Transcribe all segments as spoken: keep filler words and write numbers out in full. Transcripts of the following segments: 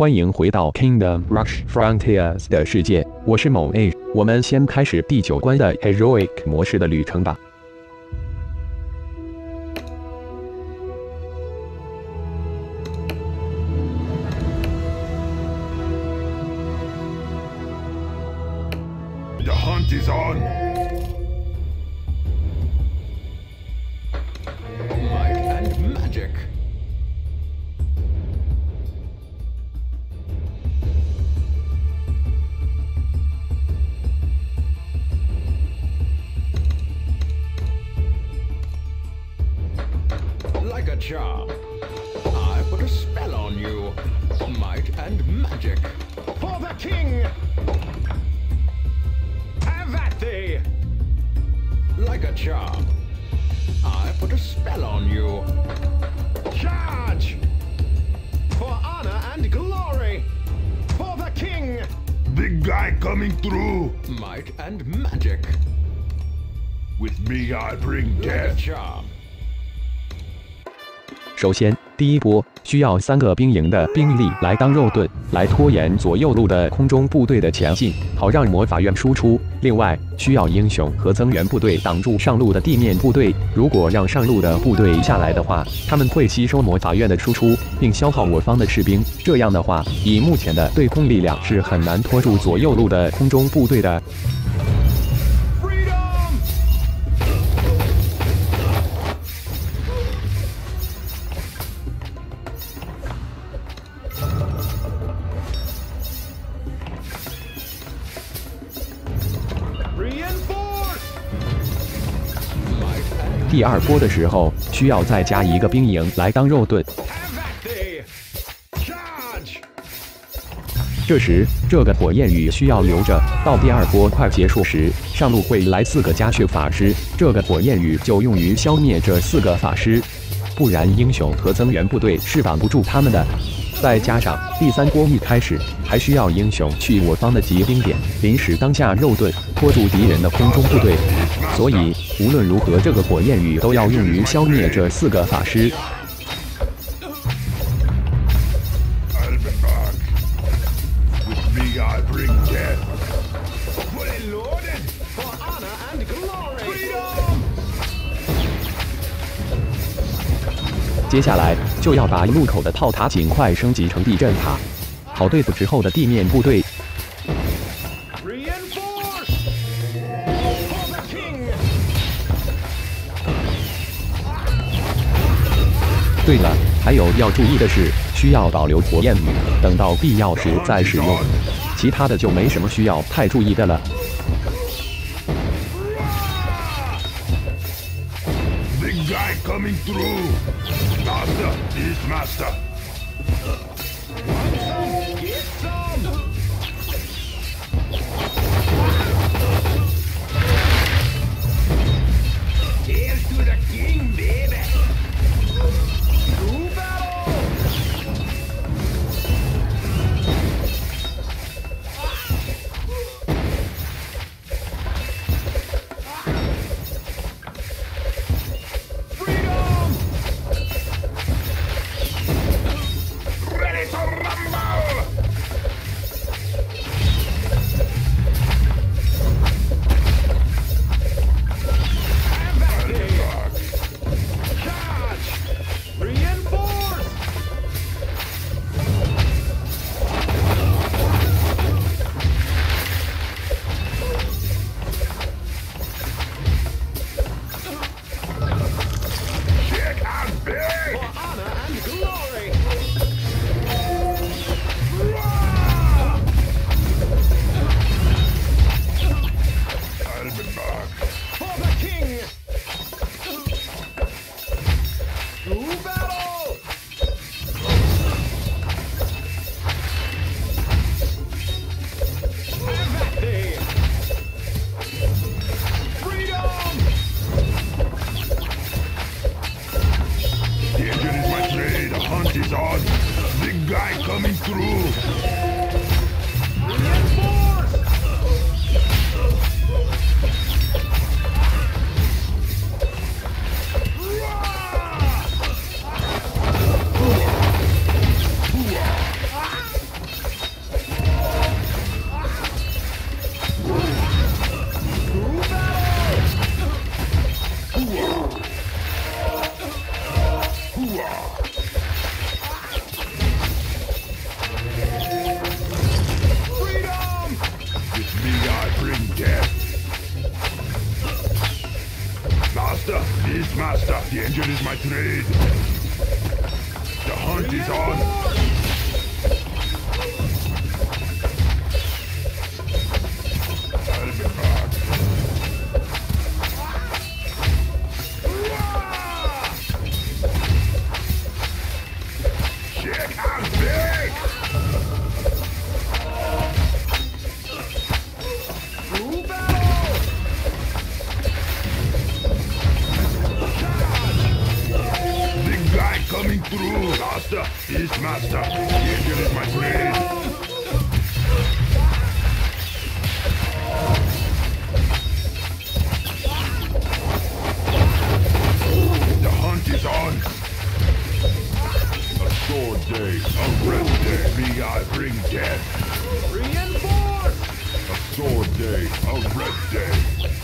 欢迎回到 Kingdom Rush Frontiers 的世界，我是某 A。我们先开始第九关的 Heroic 模式的旅程吧。 The hunt is on! Might and magic. Like a charm, I put a spell on you. Might and magic. For the king! Have at thee! Like a charm, I put a spell on you. Charge! For honor and glory! For the king! Big guy coming through! Might and magic. With me I bring Like a death. charm. 首先，第一波需要三个兵营的兵力来当肉盾，来拖延左右路的空中部队的前进，好让魔法院输出。另外，需要英雄和增援部队挡住上路的地面部队。如果让上路的部队下来的话，他们会吸收魔法院的输出，并消耗我方的士兵。这样的话，以目前的对空力量是很难拖住左右路的空中部队的。 第二波的时候，需要再加一个兵营来当肉盾。这时，这个火焰雨需要留着，到第二波快结束时，上路会来四个加血法师，这个火焰雨就用于消灭这四个法师，不然英雄和增援部队是挡不住他们的。 再加上第三波一开始还需要英雄去我方的集兵点，临时当下肉盾拖住敌人的空中部队，所以无论如何，这个火焰雨都要用于消灭这四个法师。 I'll be back. With me I bring death. Fully loaded for honor and glory. Freedom! 接下来就要把路口的炮塔尽快升级成地震塔，好对付之后的地面部队。 对了，还有要注意的是，需要保留火焰雨，等到必要时再使用。其他的就没什么需要太注意的了。 Big guy coming through. Master is master. Get some! my trade. The hunt is on. I'll be back. Shake and bake! Through battle! Big guy coming through. Master is master. Here is my trade. The hunt is on. A sword day, a rest day. Me, I bring death. Reinforce! A sword day, a rest day.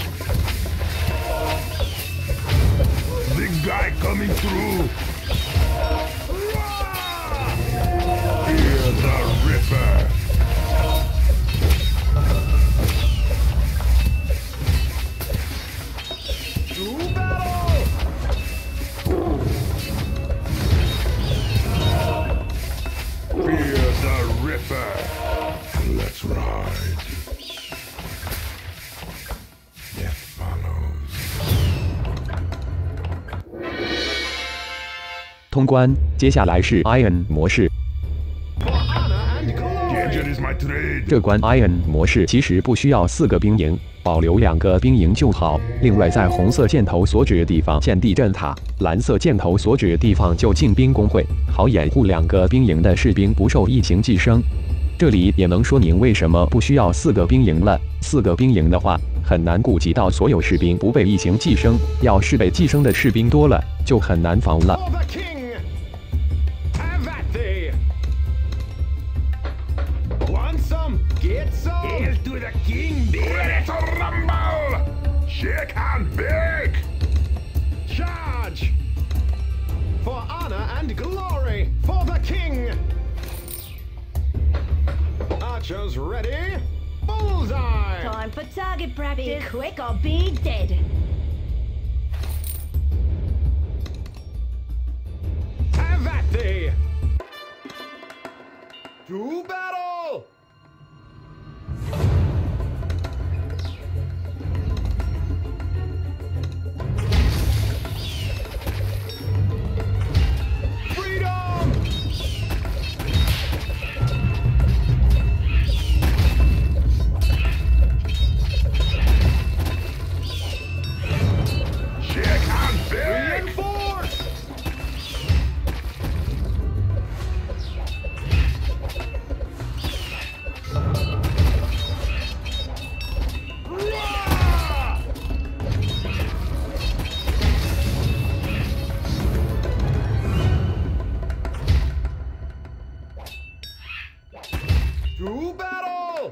Big guy coming through. Hear the Ripper. To battle! Fear the Ripper. Let's ride. Death follows. 通关，接下来是 Iron 模式。 For honor and glory! Danger is my trade. 这关 Iron 模式其实不需要四个兵营，保留两个兵营就好。另外，在红色箭头所指的地方建地阵塔，蓝色箭头所指的地方就进兵工会，好掩护两个兵营的士兵不受异形寄生。这里也能说明为什么不需要四个兵营了。四个兵营的话，很难顾及到所有士兵不被异形寄生，要是被寄生的士兵多了，就很难防了。 For the king! Have at thee! Want some? Get some! Hail to the king, ready to rumble! Shake and bake! Charge! For honor and glory! For the king! Archers ready! Bullseye! Time for target practice. Be quick or be dead. Have at thee! To battle! Freedom! Shake and bake! Reinforce! Roar! To battle!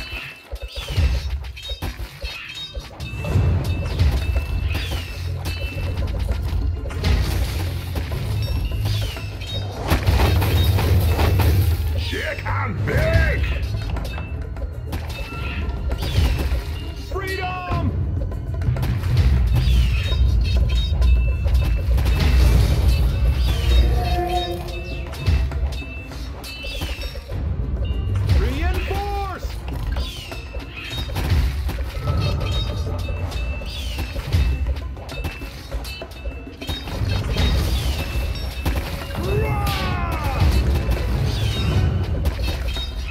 Shake and bake! Freedom! Reinforce! Roar!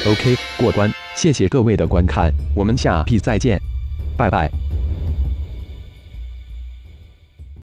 OK， 过关，谢谢各位的观看，我们下批再见，拜拜。